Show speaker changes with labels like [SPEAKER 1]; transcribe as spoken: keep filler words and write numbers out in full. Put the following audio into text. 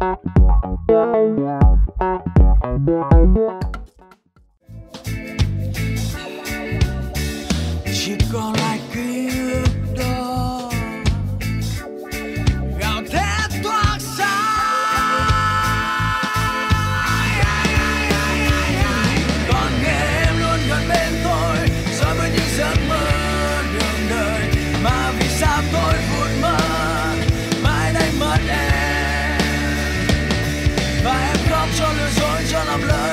[SPEAKER 1] Chỉ còn lại ký ức đó gào thét thoát xa. Còn nghe em luôn gần bên tôi rồi với những giấc mơ đường đời, mà vì sao tôi vụt mất mãi đánh mất em, và em khóc cho lừa dối cho làm lỡ